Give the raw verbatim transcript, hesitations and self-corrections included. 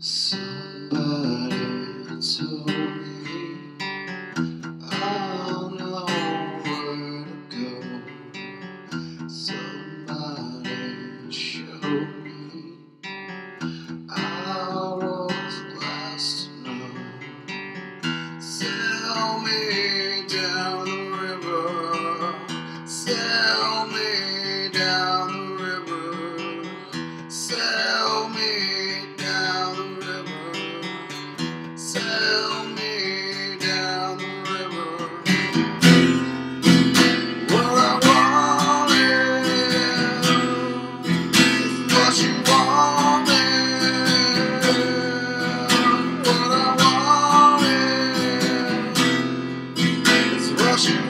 Somebody told me I'll know where to go. Somebody showed me I was last to know. Sail me down the river, sail me down the river, sail me down the river, sail me down the river. What I wanted is what you wanted. What I wanted is what you